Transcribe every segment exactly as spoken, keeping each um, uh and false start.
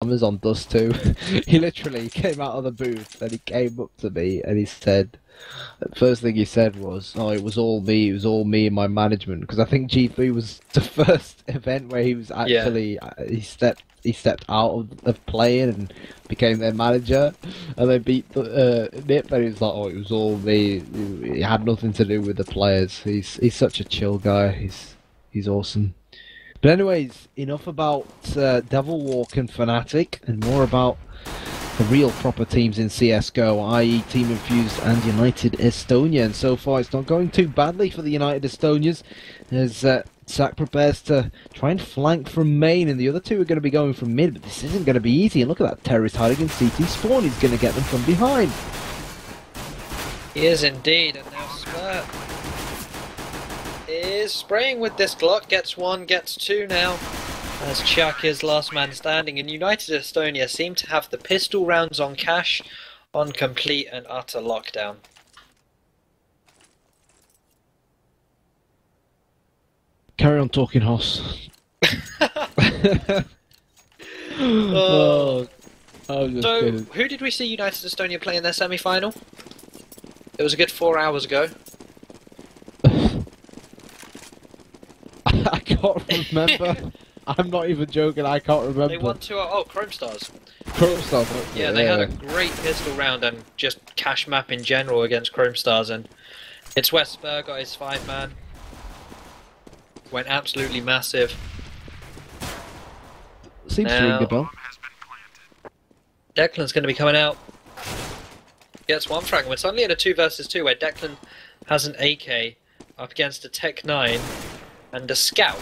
pajamas on Dust two. He literally came out of the booth and he came up to me and he said, the first thing he said was, "Oh, it was all me. It was all me and my management." Because I think G three was the first event where he was Yeah. actually he stepped he stepped out of, of playing and became their manager, and they beat the, uh, Nip. And he was like, "Oh, it was all me. It had nothing to do with the players." He's he's such a chill guy. He's he's awesome. But anyways, enough about uh, Devil Walk and Fnatic, and more about the real proper teams in C S G O, that is. Team Infused and United Estonia. And so far it's not going too badly for the United Estonians, as uh, Sack prepares to try and flank from main, and the other two are going to be going from mid, but this isn't going to be easy. And look at that terrorist hiding in C T spawn. He's going to get them from behind. He is indeed, and now Spur is spraying with this Glock, gets one, gets two now, as Chuck is last man standing, and United Estonia seem to have the pistol rounds on cash on complete and utter lockdown. Carry on talking, Hoss. Oh. I'm just So, kidding. who did we see United Estonia play in their semi-final? It was a good four hours ago. I can't remember. I'm not even joking, I can't remember. They won two oh, Chrome Stars. Chrome Stars. Yeah, they had a great pistol round and just cash map in general against Chrome Stars, and it's where Spur got his five man. Went absolutely massive. Seems Now- to ring the bell. Declan's going to be coming out. Gets one frag. We're suddenly in a two versus two where Declan has an A K up against a Tech nine and a Scout.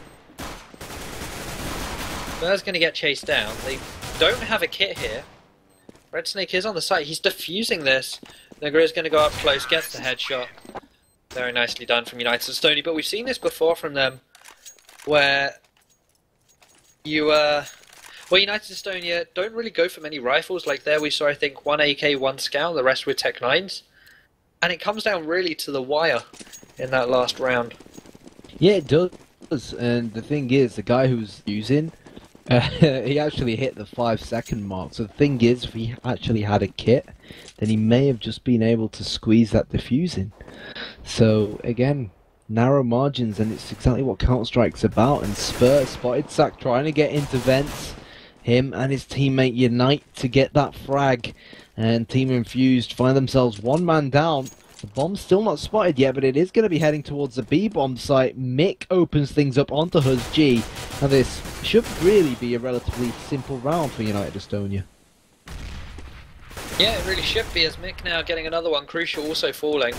Spur's going to get chased down. They don't have a kit here. Red Snake is on the site. He's defusing this. Nigger is going to go up close, gets the headshot. Very nicely done from United Estonia. But we've seen this before from them, where you, uh, well, United Estonia don't really go for many rifles. Like there we saw, I think, one A K, one Scout, the rest with Tech nines. And it comes down really to the wire in that last round. Yeah, it does. And the thing is, the guy who's using, uh, he actually hit the five second mark. So the thing is, if he actually had a kit, then he may have just been able to squeeze that defusing. So again, narrow margins, and it's exactly what Counter-Strike's about. And Spur spotted Sack trying to get into vents. Him and his teammate unite to get that frag, and Team Infused find themselves one man down. The bomb's still not spotted yet, but it is going to be heading towards the B bomb site. Mick opens things up onto Huz G, and this should really be a relatively simple round for United Estonia. Yeah, it really should be, as Mick now getting another one. Crucial also falling.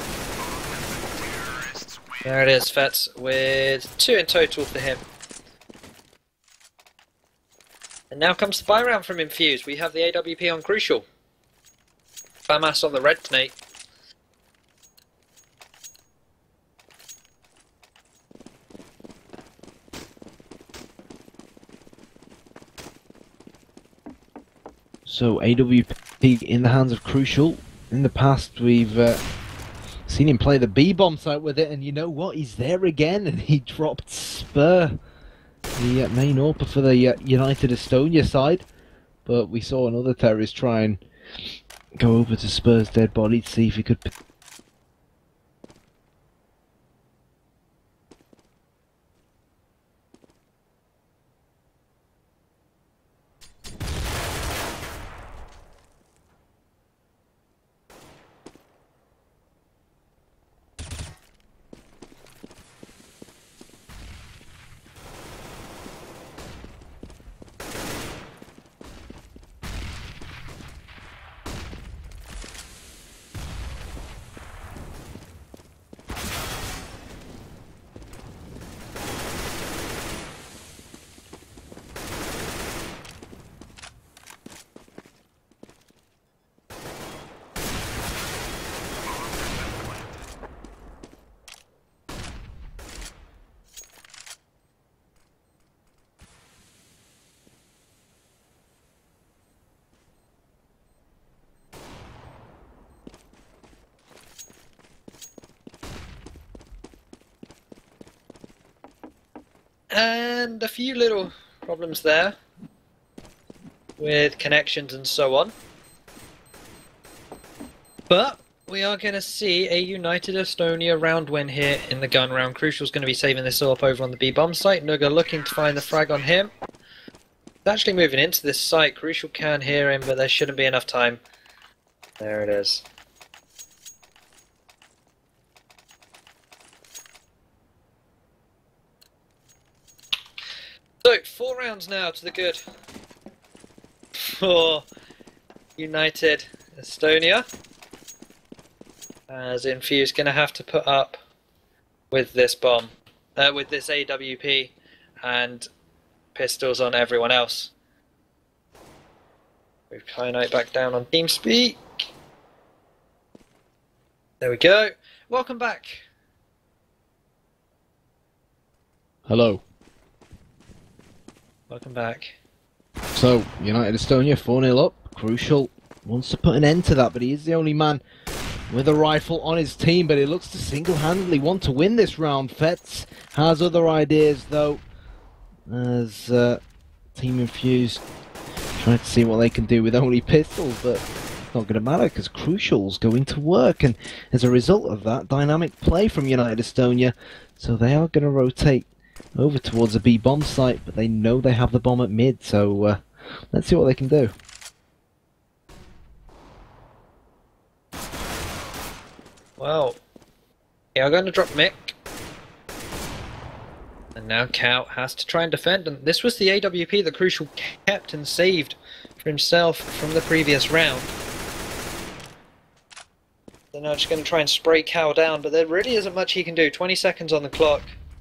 There it is, Fetz, with two in total for him. And now comes the buy round from Infused. We have the A W P on Crucial. Famas on the Red Snake. So A W P in the hands of Crucial. In the past we've uh, seen him play the B bomb site with it, and you know what? He's there again, and he dropped Spur, the uh, main A W P for the uh, United Estonia side. But we saw another terrorist try and go over to Spur's dead body to see if he could. And a few little problems there. with connections and so on. But we are going to see a United Estonia round win here in the gun round. Crucial's going to be saving this up over on the B bomb site. Nuga looking to find the frag on him. He's actually moving into this site. Crucial can hear him, but there shouldn't be enough time. There it is. So, four rounds now to the good for United Estonia. As Infused going to have to put up with this bomb, uh, with this A W P and pistols on everyone else. Move Kyanite back down on TeamSpeak. There we go. Welcome back. Hello. Welcome back. So, United Estonia four nil up. Crucial wants to put an end to that, but he is the only man with a rifle on his team, but he looks to single-handedly want to win this round. Fetz has other ideas, though, as uh, Team Infused trying to see what they can do with only pistols, but it's not going to matter because Crucial's going to work, and as a result of that, dynamic play from United Estonia, so they are going to rotate over towards the B bomb site, but they know they have the bomb at mid, so uh, let's see what they can do. Well, they are going to drop Mick. And now Cow has to try and defend, and this was the A W P that Crucial kept and saved for himself from the previous round. They're now just going to try and spray Cow down, but there really isn't much he can do. twenty seconds on the clock.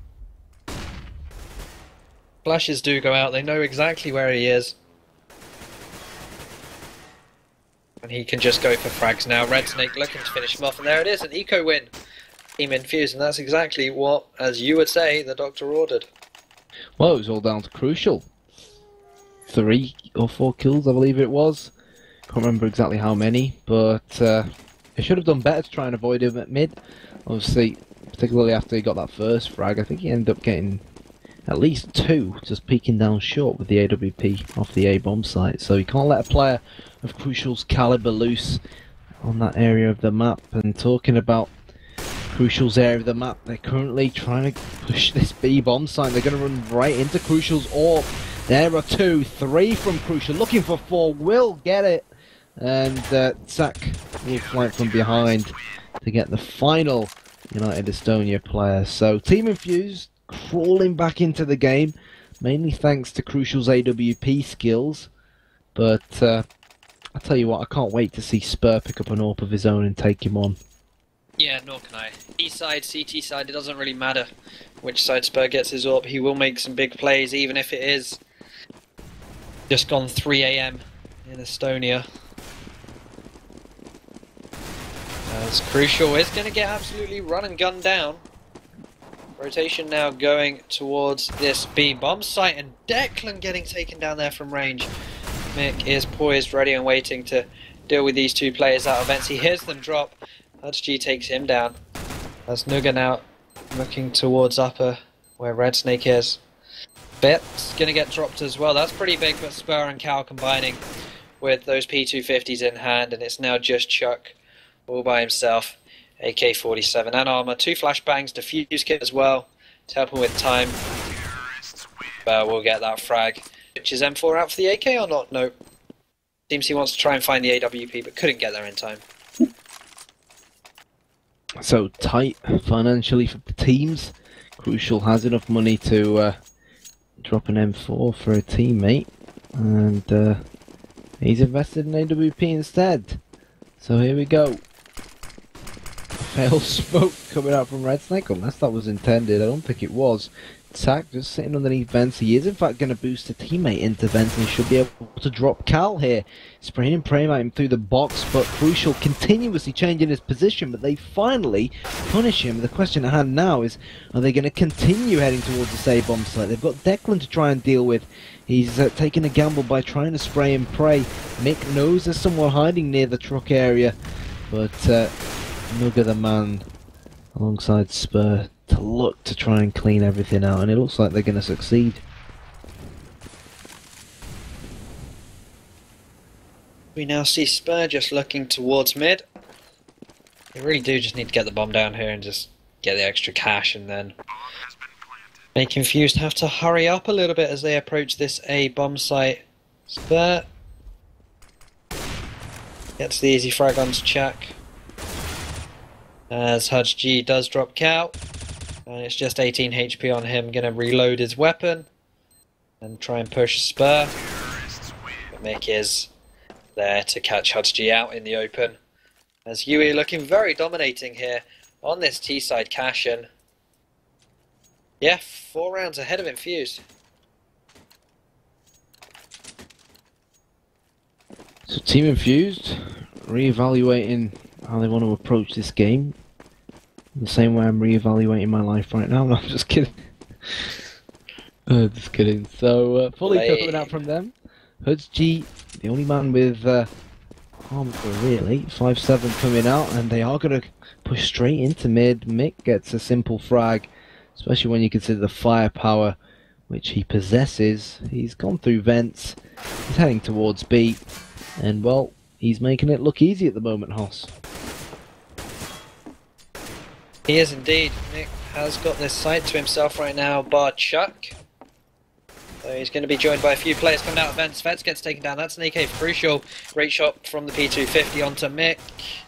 Flashes do go out, they know exactly where he is. And he can just go for frags now. Red Snake looking to finish him off, and there it is, an eco win. Team Infused, and that's exactly what, as you would say, the doctor ordered. Well, it was all down to Crucial. Three or four kills, I believe it was. Can't remember exactly how many, but uh, they should have done better to try and avoid him at mid. Obviously, particularly after he got that first frag, I think he ended up getting at least two, just peeking down short with the A W P off the A bomb site. So you can't let a player of Crucial's caliber loose on that area of the map. And talking about Crucial's area of the map, they're currently trying to push this B bomb site. They're going to run right into Crucial's orb. There are two, three from Crucial, looking for four, will get it. And uh, Zach will flank from behind to get the final United Estonia player. So Team Infused crawling back into the game, mainly thanks to Crucial's A W P skills. But uh, I'll tell you what, I can't wait to see Spur pick up an AWP of his own and take him on. Yeah, nor can I. E side, C T side, it doesn't really matter which side Spur gets his AWP. He will make some big plays, even if it is just gone three A M in Estonia. As Crucial is going to get absolutely run and gunned down. Rotation now going towards this B bomb site, and Declan getting taken down there from range. Mick is poised, ready and waiting to deal with these two players out of vents. He hears them drop. H G takes him down. That's Nuga now looking towards upper where Red Snake is. Bit's going to get dropped as well. That's pretty big, but Spur and Cow combining with those P two fifties in hand, and it's now just Chuck all by himself. A K forty-seven and armor, two flashbangs, defuse kit as well to help him with time. But we'll get that frag. Which is M four out for the A K or not? No. Seems he wants to try and find the A W P but couldn't get there in time. So tight financially for the teams. Crucial has enough money to uh, drop an M four for a teammate, and uh, he's invested in A W P instead. So here we go. Fail smoke coming out from Red Snake, unless that was intended. I don't think it was. Tack just sitting underneath vents. He is in fact going to boost a teammate into vents, and he should be able to drop Cal here. Spraying and praying at him through the box, but Crucial continuously changing his position, but they finally punish him. The question at hand now is, are they going to continue heading towards the save bomb site? They've got Declan to try and deal with. He's uh, taking a gamble by trying to spray and pray. Mick knows there's someone hiding near the truck area, but uh, Nuga the man alongside Spur to look to try and clean everything out, and it looks like they're going to succeed. We now see Spur just looking towards mid. They really do just need to get the bomb down here and just get the extra cash, and then make Infused have to hurry up a little bit as they approach this A bomb site. Spur gets the easy frag onto Chuck. As Hudge G does drop Cow, and it's just eighteen H P on him. Gonna reload his weapon and try and push Spur. But Mick is there to catch Hudge G out in the open. As Yui looking very dominating here on this T side cash in. Yeah, four rounds ahead of Infused. So Team Infused, re-evaluating how they want to approach this game. The same way I'm re-evaluating my life right now. No, I'm just kidding. uh, just kidding. So, uh, fully Play. coming out from them. Hudge G, the only man with uh, armor for really. five seven coming out, and they are going to push straight into mid. Mick gets a simple frag, especially when you consider the firepower which he possesses. He's gone through vents. He's heading towards B. And, well, he's making it look easy at the moment, Hoss. He is indeed. Mick has got this site to himself right now, bar Chuck. So he's going to be joined by a few players coming out of vents. Vets gets taken down. That's an A K crucial. Great shot from the P two fifty onto Mick.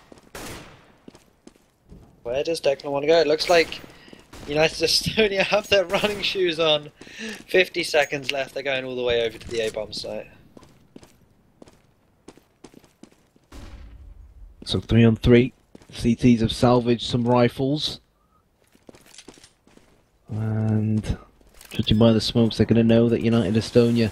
Where does Declan want to go? It looks like United Estonia have their running shoes on. fifty seconds left. They're going all the way over to the A-bomb site. So three on three. C Ts have salvaged some rifles. And judging by the smokes, they're going to know that United Estonia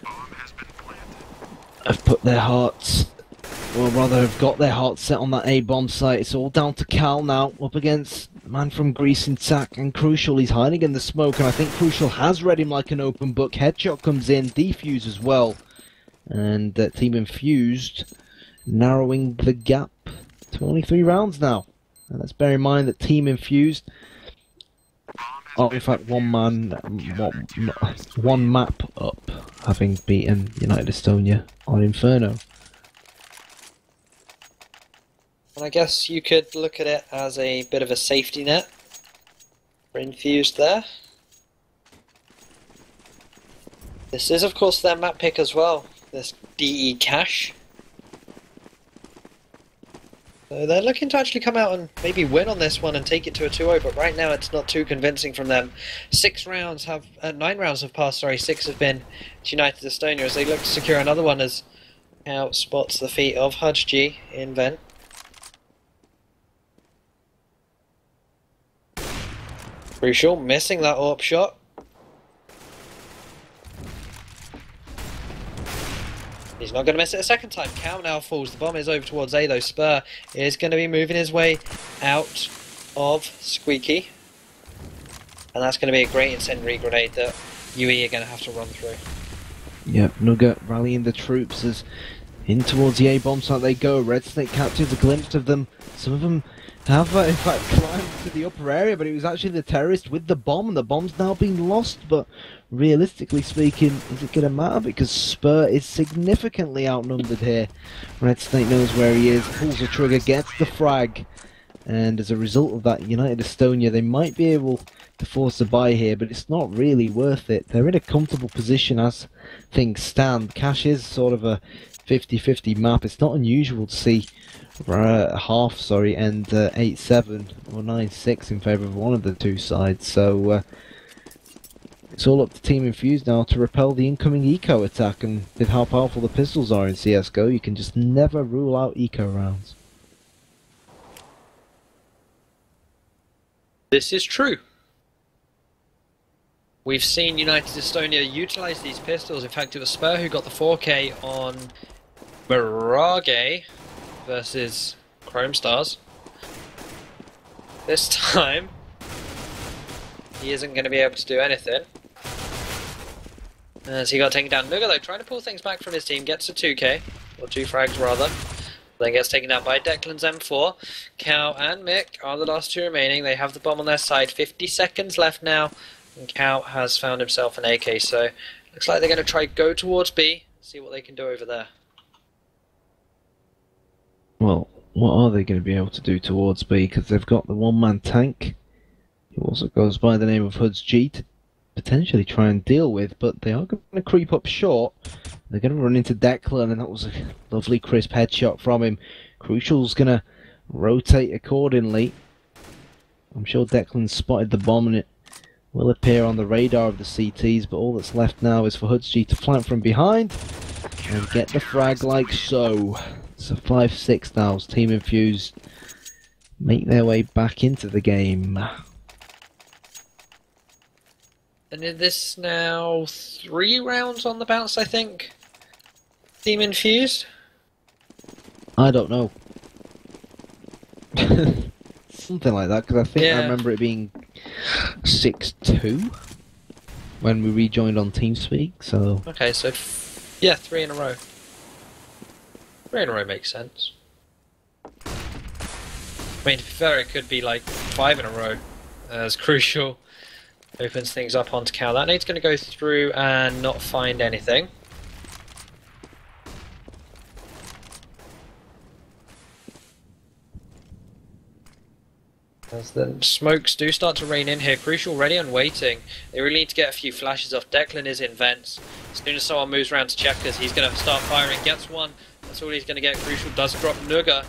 have put their hearts, or rather have got their hearts set on that A-bomb site. It's all down to Cal now, up against the man from Greece in Tack, and Crucial. He's hiding in the smoke, and I think Crucial has read him like an open book. Headshot comes in, defuse as well. And uh, Team Infused narrowing the gap to only three rounds now. And let's bear in mind that Team Infused are in fact one man, one, one map up, having beaten United Estonia on Inferno. And I guess you could look at it as a bit of a safety net for Infused there. This is of course their map pick as well, this D E Cash. So they're looking to actually come out and maybe win on this one and take it to a two oh, but right now it's not too convincing from them. Six rounds have, uh, nine rounds have passed, sorry, six have been to United Estonia as they look to secure another one as Out spots the feet of Hudge G in vent. Crucial, missing that AWP shot. He's not going to miss it a second time. Cow now falls. The bomb is over towards A though. Spur is going to be moving his way out of Squeaky. And that's going to be a great incendiary grenade that U E are going to have to run through. Yep, Nugget rallying the troops as in towards the A-bomb site they go. Red Snake captures a glimpse of them. Some of them have uh, in fact climbed to the upper area, but it was actually the terrorist with the bomb, and the bomb's now been lost. But realistically speaking, is it going to matter? Because Spur is significantly outnumbered here. Red Snake knows where he is, pulls the trigger, gets the frag, and as a result of that, United Estonia, they might be able to force a buy here, but it's not really worth it. They're in a comfortable position as things stand. Cash is sort of a fifty fifty map. It's not unusual to see uh, half, sorry, and uh, eight seven or nine six in favour of one of the two sides. So uh, it's all up to Team Infused now to repel the incoming eco attack, and with how powerful the pistols are in C S G O, you can just never rule out eco rounds. This is true. We've seen United Estonia utilise these pistols. In fact, it was Spur who got the four K on Mirage versus Chrome Stars. This time, he isn't going to be able to do anything. As he got taken down. Nuga, though, trying to pull things back from his team, gets a two K, or two frags rather. Then gets taken down by Declan's M four. Cow and Mick are the last two remaining. They have the bomb on their side. fifty seconds left now. And Cow has found himself an A K, so looks like they're going to try go towards B, see what they can do over there. what are they going to be able to do towards B? Because they've got the one-man tank, who also goes by the name of Hoods G, to potentially try and deal with, but they are going to creep up short. They're going to run into Declan, and that was a lovely crisp headshot from him. Crucial's going to rotate accordingly. I'm sure Declan spotted the bomb, and it will appear on the radar of the C Ts, but all that's left now is for Hoods G to flank from behind and get the frag like so. So five six now as Team Infused make their way back into the game. And is this now three rounds on the bounce, I think? Team Infused? I don't know. Something like that, because I think Yeah. I remember it being six two when we rejoined on TeamSpeak, so... Okay, so f yeah, three in a row. Three in a row makes sense. I mean, to be fair, it could be like five in a row, as Crucial opens things up onto Cal. That nade's going to go through and not find anything. As the smokes do start to rain in here, Crucial ready and waiting. They really need to get a few flashes off. Declan is in vents. As soon as someone moves around to checkers, he's going to start firing. Gets one. That's all he's going to get. Crucial does drop Nuga.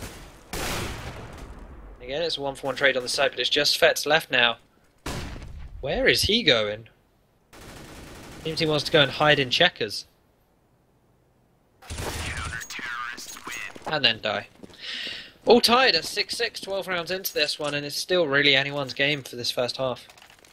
Again, it's a one for one trade on the side, but it's just Fets left now. Where is he going? Seems he wants to go and hide in checkers. And then die. All tied at six six, twelve rounds into this one, and it's still really anyone's game for this first half.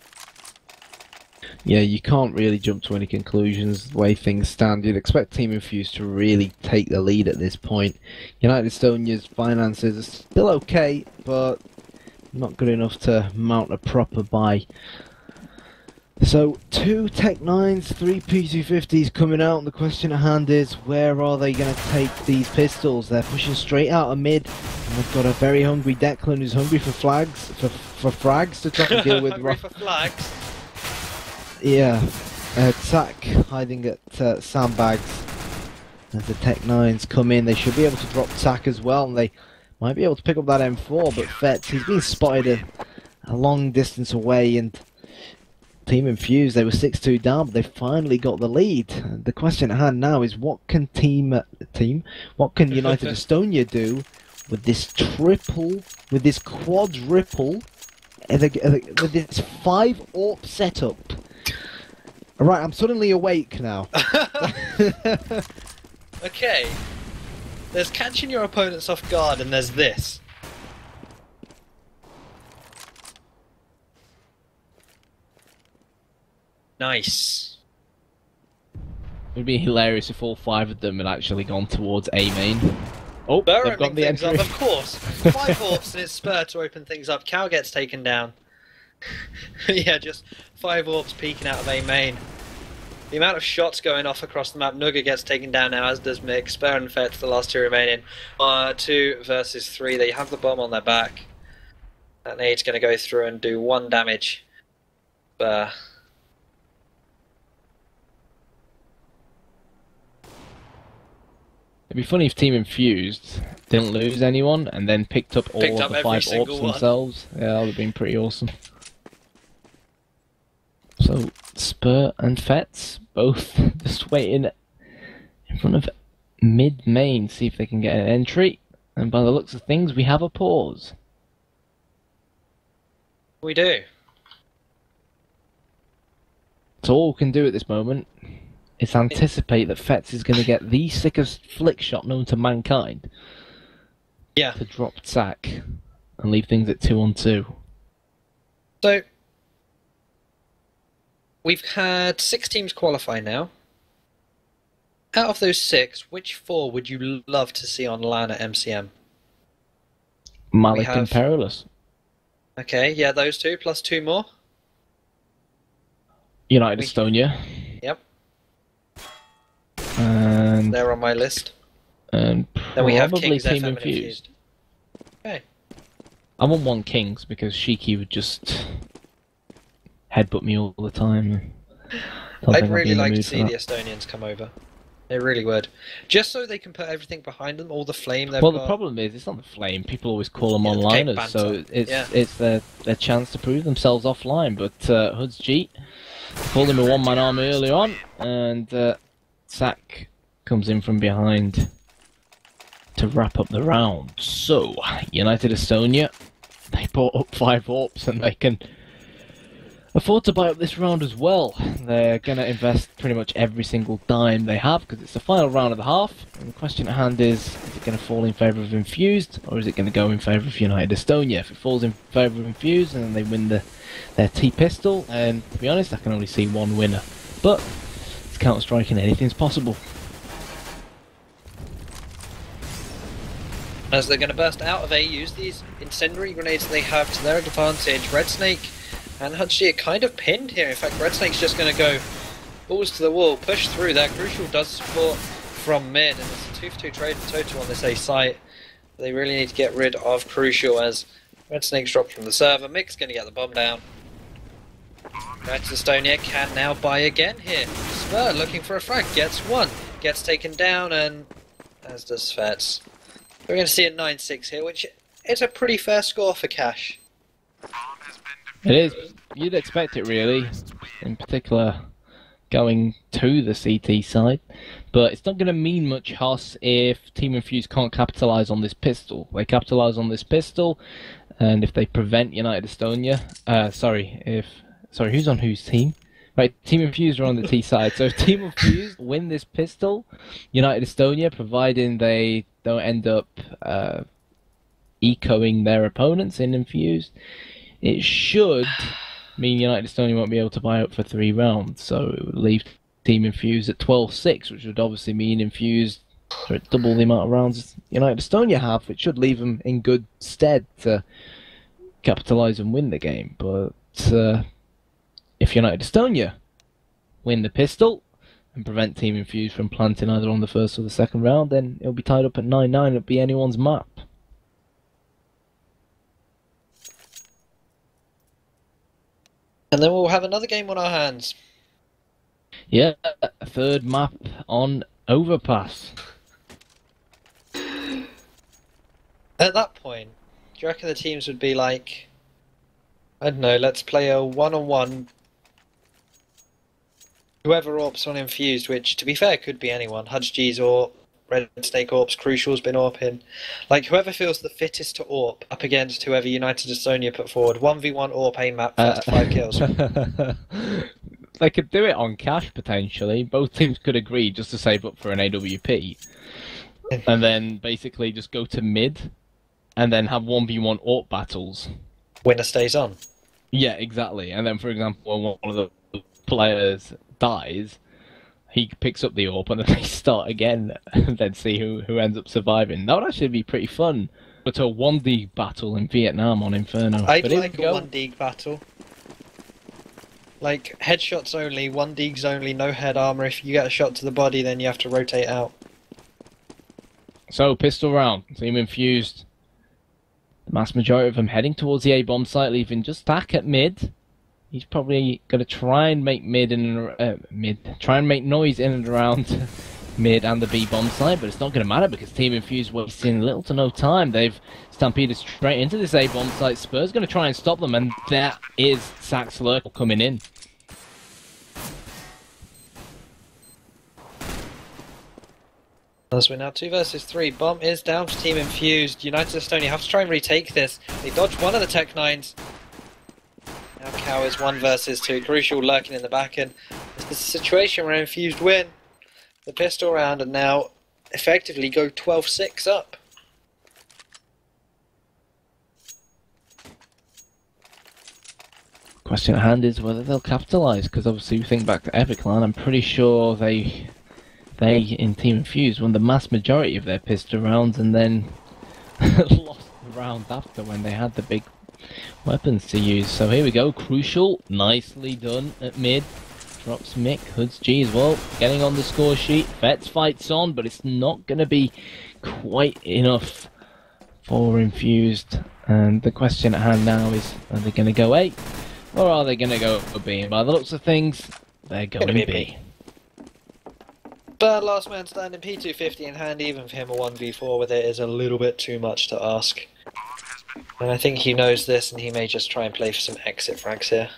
Yeah, you can't really jump to any conclusions the way things stand. You'd expect Team Infused to really take the lead at this point. United Estonia's finances are still okay, but not good enough to mount a proper buy. So, two Tech nines, three P two fifties coming out, and the question at hand is, where are they going to take these pistols? They're pushing straight out of mid, and they've got a very hungry Declan who's hungry for flags, for, for frags to try and deal with. Hungry for flags? Yeah, uh, Zach hiding at uh, sandbags. As the Tech nines come in, they should be able to drop Zach as well, and they might be able to pick up that M four, but Fetz, he's been spotted a, a long distance away, and Team Infused, they were six two down, but they finally got the lead. And the question at hand now is, what can Team, uh, team, what can United Estonia do with this triple, with this quadruple, uh, the, uh, with this five A W P setup? Right, I'm suddenly awake now. Okay. There's catching your opponents off guard, and there's this. Nice. It would be hilarious if all five of them had actually gone towards A main. Oh, They're they've got the things entry. up, of course. Five orps and it's Spur to open things up. Cow gets taken down. Yeah, just five orps peeking out of A main. The amount of shots going off across the map. Nuga gets taken down now, as does Mick. Spur and Fett, the last two remaining. Uh, two versus three. They have the bomb on their back. That nade's going to go through and do one damage. Spur. It'd be funny if Team Infused didn't lose anyone and then picked up all Picked of up the every five single orbs one. themselves. Yeah, that would have been pretty awesome. So, Spur and Fets both just waiting in front of mid-main, see if they can get an entry. And by the looks of things, we have a pause. We do. So all we can do at this moment is anticipate that Fets is going to get the sickest flick shot known to mankind. Yeah. To drop sack and leave things at two on two. So, we've had six teams qualify now. Out of those six, which four would you love to see on LAN at M C M? Malik have- and Perilous. Okay, yeah, those two, plus two more. United We- Estonia. Yep, And, they're on my list. and Then we have probably Kings, Team F M, and Infused. Infused. Okay. I wouldn't want Kings because Shiki would just headbutt me all the time. Don't think I'd I'd be really in the like to mood for see that. the Estonians come over. They really would. Just so they can put everything behind them, all the flame they've Well, got. the problem is, it's not the flame. People always call them Yeah, the cake onliners, so banter. it's Yeah. it's their, their chance to prove themselves offline. But uh, Hud's G called him a one-man army early on, and uh, Sack comes in from behind to wrap up the round. So, United Estonia, they bought up five Orps, and they can afford to buy up this round as well. They're going to invest pretty much every single dime they have because it's the final round of the half. And the question at hand is, is it going to fall in favour of Infused or is it going to go in favour of United Estonia? If it falls in favour of Infused and they win the their T-pistol, and to be honest, I can only see one winner. But it's Counter-Strike and anything's possible. As they're going to burst out of A, use these incendiary grenades they have to their advantage. Red Snake and Hudgy are kind of pinned here. In fact, Red Snake's just going to go balls to the wall, push through there. Crucial does support from mid, and it's a two for two trade in total on this A site. They really need to get rid of Crucial as Red Snake's dropped from the server. Mick's going to get the bomb down. United Estonia can now buy again here. Spur looking for a frag, gets one, gets taken down, and as does Svets. We're going to see a nine six here, which is a pretty fair score for Cash. It is. You'd expect it, really. In particular, going to the C T side. But it's not going to mean much, Hoss, if Team Infused can't capitalise on this pistol. They capitalise on this pistol, and if they prevent United Estonia... Uh, sorry, if... Sorry, who's on whose team? Right, Team Infused are on the T side. So if Team Infused win this pistol, United Estonia, providing they don't end up uh, ecoing their opponents in Infused, it should mean United Estonia won't be able to buy up for three rounds. So it would leave Team Infused at twelve six, which would obviously mean Infused are at double the amount of rounds United Estonia have, which should leave them in good stead to capitalise and win the game. But uh, if United Estonia win the pistol and prevent Team Infused from planting either on the first or the second round, then it'll be tied up at nine nine. It'll be anyone's map. And then we'll have another game on our hands. Yeah, a third map on Overpass. At that point, do you reckon the teams would be like, I don't know, let's play a one-on-one, whoever Orps on Infused, which, to be fair, could be anyone. Hudg's or Red Snake Orps, Crucial's been Orping. Like, whoever feels the fittest to Orp up against whoever United Estonia put forward. one v one Orp aim map, first uh, five kills. They could do it on cash, potentially. Both teams could agree just to save up for an A W P. And then basically just go to mid, and then have one v one Orp battles. Winner stays on. Yeah, exactly. And then, for example, when one of the players dies, he picks up the Orp and then they start again and then see who, who ends up surviving. That would actually be pretty fun. But a one D battle in Vietnam on Inferno. I'd but like a one D battle. Like, headshots only, one D's only, no head armor. If you get a shot to the body, then you have to rotate out. So, pistol round. Team Infused. The mass majority of them heading towards the A-bomb site, leaving just Stack at mid. He's probably going to try and make mid and uh, mid, try and make noise in and around mid and the B-bomb site, but it's not going to matter because Team Infused wasting little to no time. They've stampeded straight into this A-bomb site. Spur's going to try and stop them, and that is Sack's Lurk coming in. As we're now two versus three, bomb is down to Team Infused. United Estonia have to try and retake this. They dodge one of the Tech Nines. Now Cow is one versus two. Crucial lurking in the back end. This is a situation where Infused win the pistol round and now effectively go twelve six up. Question at hand is whether they'll capitalise, because obviously we think back to Epiclan, I'm pretty sure they they in Team Infused won the mass majority of their pistol rounds and then lost the round after when they had the big weapons to use. So here we go, Crucial, nicely done at mid. Drops Mick, Hud's G as well, getting on the score sheet. Vets fights on, but it's not going to be quite enough for Infused. And the question at hand now is, are they going to go A? Or are they going to go B? And by the looks of things, they're going B. But last man standing, P two fifty in hand, even for him a one v four with it is a little bit too much to ask. And I think he knows this, and he may just try and play for some exit frags here.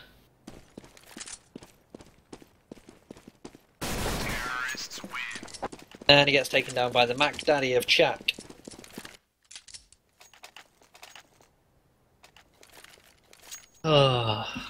And he gets taken down by the Mac Daddy of Chak. Ah.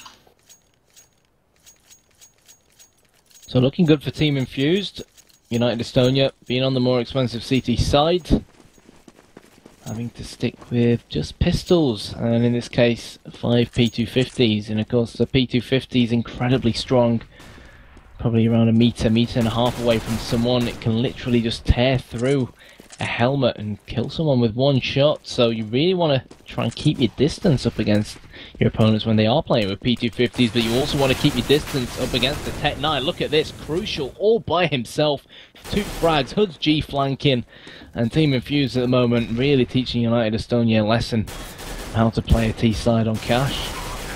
So looking good for Team Infused. United Estonia being on the more expensive C T side. Having to stick with just pistols, and in this case five P two fifties, and of course the P two fifty is incredibly strong. Probably around a meter, meter and a half away from someone. It can literally just tear through a helmet and kill someone with one shot. So you really want to try and keep your distance up against your opponents when they are playing with P two fifties, but you also want to keep your distance up against the Tech nine. Look at this, Crucial all by himself. Two frags, Hoods G flanking, and Team Infused at the moment really teaching United Estonia a lesson how to play a T side on Cash.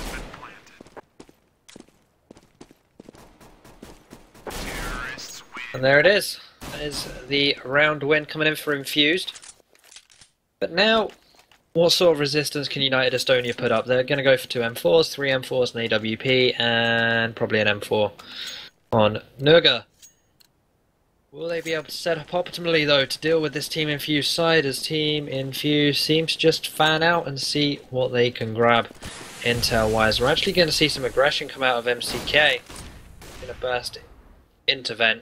And there it is. That is the round win coming in for Infused. But now, what sort of resistance can United Estonia put up? They're going to go for two M fours, three M fours, an A W P, and probably an M four on Nuga. Will they be able to set up optimally, though, to deal with this Team Infused side, as Team Infused seems to just fan out and see what they can grab intel-wise? We're actually going to see some aggression come out of M C K. Going to burst into Vent.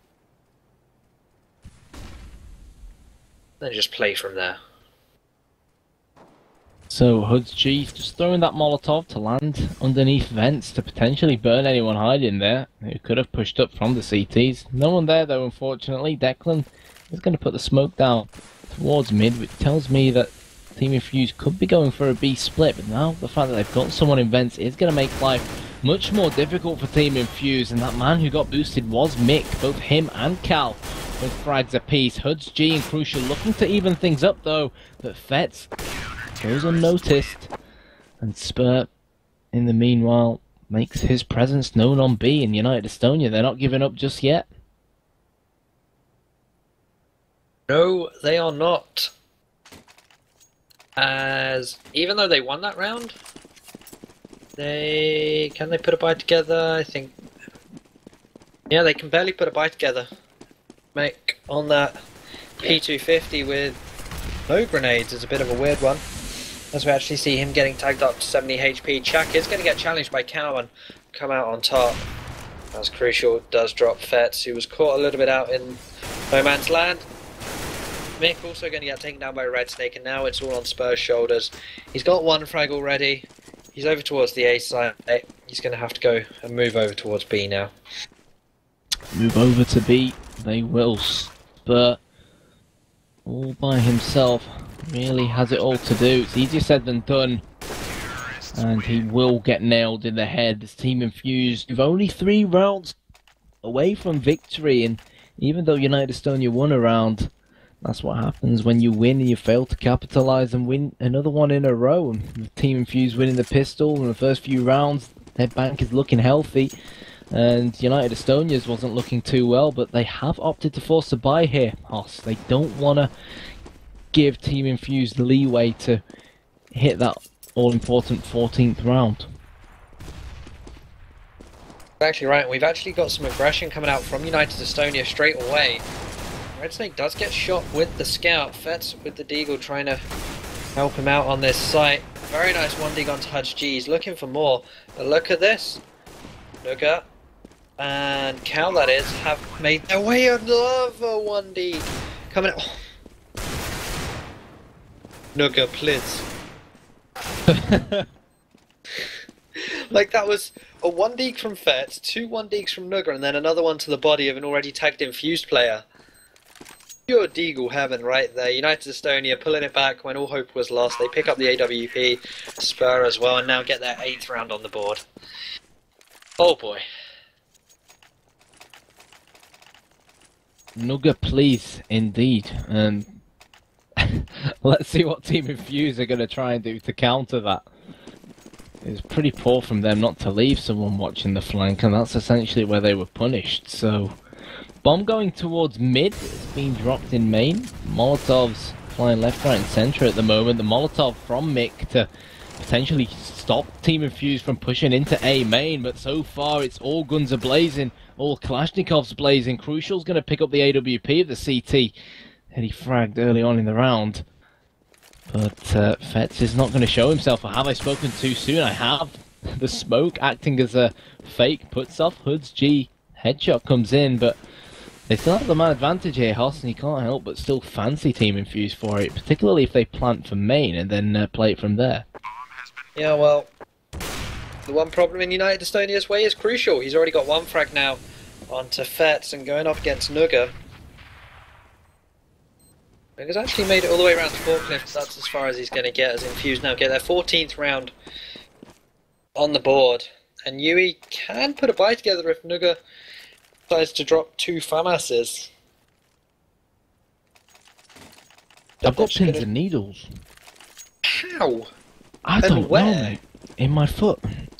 Then just play from there. So Hoods G just throwing that Molotov to land underneath vents to potentially burn anyone hiding there who could have pushed up from the C Ts. No one there though, unfortunately. Declan is going to put the smoke down towards mid, which tells me that Team Infused could be going for a B split, but now the fact that they've got someone in vents is going to make life much more difficult for Team Infused, and that man who got boosted was Mick, both him and Cal with frags apiece. Hoods G and Crucial looking to even things up though, but Fetz goes unnoticed, and Spurt in the meanwhile makes his presence known on B. In United Estonia, they're not giving up just yet. No, they are not. As even though they won that round, they can they put a buy together? I think. Yeah, they can barely put a buy together. Make on that P two fifty with no grenades is a bit of a weird one. As we actually see him getting tagged up to seventy H P. Chak is going to get challenged by Cow and come out on top. As Crucial does drop Fetz, who was caught a little bit out in no man's land. Mick also going to get taken down by Red Snake, and now it's all on Spur's shoulders. He's got one frag already. He's over towards the A side. He's going to have to go and move over towards B now. Move over to B. They will. Spur all by himself really has it all to do. It's easier said than done, and he will get nailed in the head. This Team Infused with only three rounds away from victory, and even though United Estonia won a round, that's what happens when you win and you fail to capitalise and win another one in a row. And with Team Infused winning the pistol in the first few rounds, their bank is looking healthy, and United Estonia's wasn't looking too well, but they have opted to force a buy here, Hoss. They don't want to give Team Infused leeway to hit that all-important fourteenth round. Actually right, we've actually got some aggression coming out from United Estonia straight away. Red Snake does get shot with the scout. Fetz with the deagle trying to help him out on this site. Very nice one dig onto Hudge G. He's looking for more, but look at this. Nuga and Cal, that is, have made their way. Another one D coming out. Oh. Nuga, please. Like, that was a one dig from Fetz, two one digs from Nuga, and then another one to the body of an already tagged Infused player. Pure deagle heaven right there. United Estonia pulling it back when all hope was lost. They pick up the A W P, Spur as well, and now get their eighth round on the board. Oh boy. Nuga, please, indeed. Um, let's see what Team Infused are going to try and do to counter that. It's pretty poor from them not to leave someone watching the flank, and that's essentially where they were punished. So Bomb going towards mid. It's being dropped in main. Molotovs flying left, right, and centre at the moment. The Molotov from Mick to potentially stop Team Infused from pushing into A main, but so far it's all guns are blazing, all Kalashnikovs blazing. Crucial's going to pick up the A W P of the C T. And he fragged early on in the round. But uh, Fetz is not going to show himself. Or have I spoken too soon? I have. The smoke acting as a fake puts off. Hood's G headshot comes in, but they still have the man advantage here, Hoss, and you can't help but still fancy Team Infused for it, particularly if they plant for main and then uh, play it from there. Yeah, well, the one problem in United Estonia's way is Crucial. He's already got one frag now onto Fetz and going up against Nuga. Nuga's actually made it all the way around to Forklift. That's as far as he's going to get as Infused now get their fourteenth round on the board. And Yui can put a buy together if Nuga decides to drop two FAMASs. I've got pins and needles. How? I And don't where? know, mate. In my foot.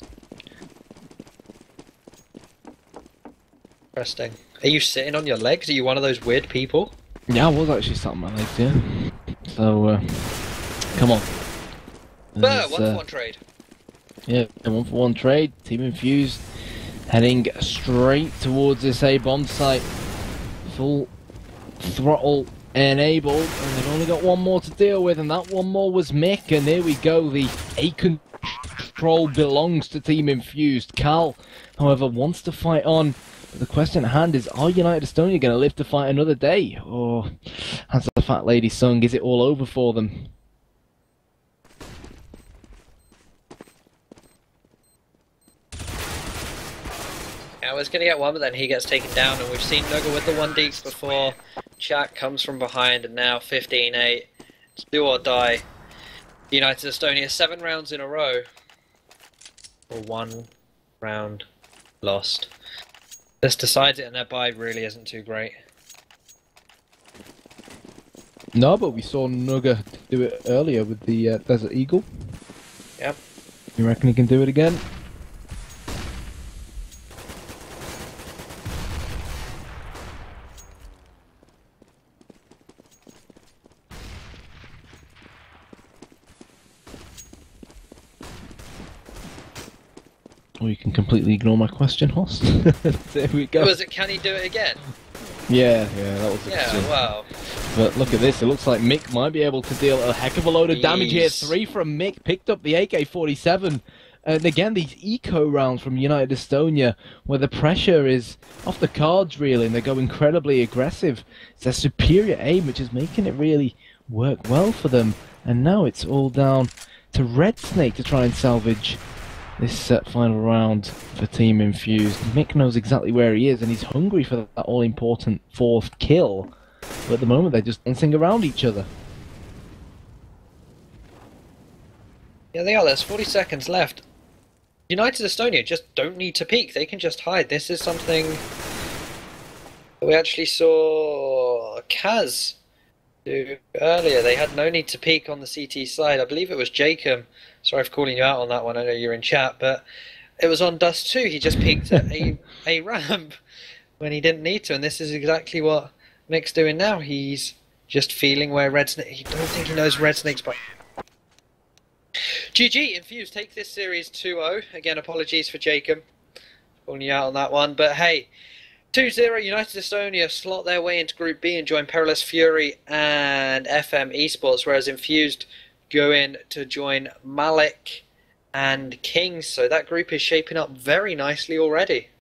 Interesting. Are you sitting on your legs? Are you one of those weird people? Yeah, I was actually sat on my legs, yeah. So, uh, come on. But There's, one uh, for one trade. Yeah, a one for one trade. Team Infused heading straight towards this A bomb site. Full throttle enabled, and they've only got one more to deal with, and that one more was Mick. And here we go. The A control belongs to Team Infused. Cal, however, wants to fight on. But the question at hand is: are United Estonia going to live to fight another day, or as the fat lady sung, is it all over for them? I was going to get one, but then he gets taken down, and we've seen Nuga with the one deeks before. Chat comes from behind, and now fifteen eight. It's do or die. United Estonia, seven rounds in a row. Or one round lost. This decides it, and their bye really isn't too great. No, but we saw Nuga do it earlier with the uh, Desert Eagle. Yep. You reckon he can do it again? Or you can completely ignore my question, Hoss. There we go. Was it, can he do it again? Yeah, yeah, that was a Yeah, concern. well. But look at this, it looks like Mick might be able to deal a heck of a load of damage here. Jeez. Three from Mick, picked up the A K forty-seven. And again, these eco rounds from United Estonia, where the pressure is off the cards really, and they go incredibly aggressive. It's their superior aim which is making it really work well for them. And now it's all down to Red Snake to try and salvage this uh, final round for Team Infused. Mick knows exactly where he is, and he's hungry for that all-important fourth kill. But at the moment, they're just dancing around each other. Yeah, they are. There's forty seconds left. United Estonia just don't need to peek. They can just hide. This is something that we actually saw Kaz do earlier. They had no need to peek on the C T side. I believe it was Jacob. Sorry for calling you out on that one. I know you're in chat, but it was on Dust too. He just peeked at a, a ramp when he didn't need to, and this is exactly what Mick's doing now. He's just feeling where Red Snake... He don't think he knows Red Snake's... But G G, Infused take this series two oh. Again, apologies for Jacob calling you out on that one, but hey, two zero, United Estonia slot their way into Group B and join Perilous Fury and F M Esports, whereas Infused go in to join Malik and Kings. So that group is shaping up very nicely already.